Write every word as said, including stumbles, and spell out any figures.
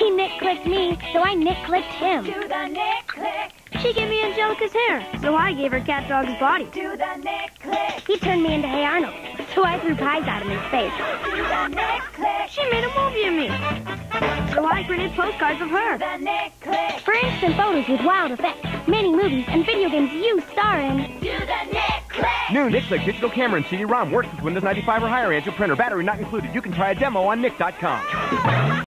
He Nick-clicked me, so I Nick-clicked him. Do the Nick-click. She gave me Angelica's hair, so I gave her Cat Dog's body. Do the Nick-click. He turned me into Hey Arnold, so I threw pies at him in space. Do the Nick-click. She made a movie of me, so I printed postcards of her. Do the Nick-click. For instant photos with wild effects, many movies and video games you star in. Do the Nick-click. New Nick-click digital camera and C D ROM works with Windows ninety-five or higher, and your printer, battery not included. You can try a demo on Nick dot com.